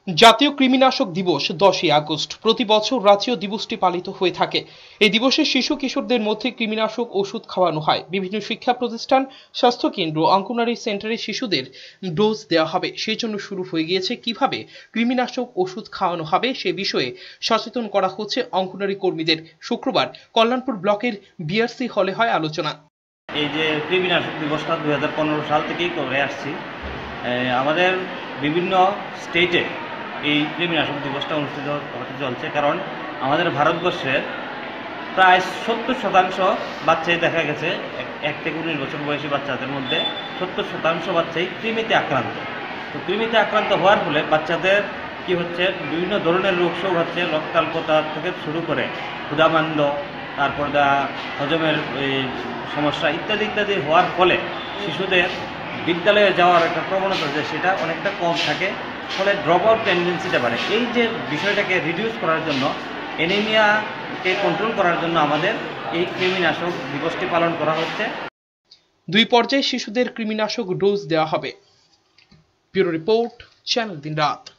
জাতীয় কৃমিনাশক দিবস 10ই আগস্ট। প্রতি বছর রাজ্যীয় দিবসটি পালিত হয়ে থাকে। এই দিবসে শিশু কিশোরদের মধ্যে কৃমিনাশক ওষুধ খাওয়ানো হয়। বিভিন্ন শিক্ষা প্রতিষ্ঠান, স্বাস্থ্যকেন্দ্র, অঙ্গনওয়াড়ি সেন্টারে শিশুদের ডোজ দেওয়া হবে। সেই জন্য শুরু হয়ে গিয়েছে কিভাবে কৃমিনাশক ওষুধ খাওয়ানো হবে সে বিষয়ে সচেতন করা হচ্ছে অঙ্গনওয়াড়ি কর্মীদের। শুক্রবার কল্যাণপুর ব্লকের বিআরসি হলে হয় আলোচনা। এই যে কৃমিনাশক দিবসটা 2015 সাল থেকেই করে আসছি। আমাদের বিভিন্ন স্টেটে এই কৃমিনাশক দিবসটা অনুষ্ঠিত হতে চলছে, কারণ আমাদের ভারতবর্ষের প্রায় 70% বাচ্চাই দেখা গেছে 1 থেকে 19 বছর বয়সী বাচ্চাদের মধ্যে 70% বাচ্চাই কৃমিতে আক্রান্ত। তো কৃমিতে আক্রান্ত হওয়ার ফলে বাচ্চাদের কি হচ্ছে, বিভিন্ন ধরনের রোগ শোক হচ্ছে, রক্তাল্পতা থেকে শুরু করে ক্ষুধামান্দ, তারপর হজমের সমস্যা ইত্যাদি ইত্যাদি হওয়ার ফলে শিশুদের বিদ্যালয়ে যাওয়ার একটা প্রবণতা যে সেটা অনেকটা কম থাকে, ফলে ড্রপ আউট টেন্ডেন্সিটা বাড়ে। এই যে বিষয়টাকে রিডিউস করার জন্য, অ্যানিমিয়াকে কন্ট্রোল করার জন্য আমাদের এই কৃমিনাশক দিবসটি পালন করা হচ্ছে। 2 পর্যায়ে শিশুদের কৃমিনাশক ডোজ দেওয়া হবে। ব্যুরো রিপোর্ট, চ্যানেল দিনরাত।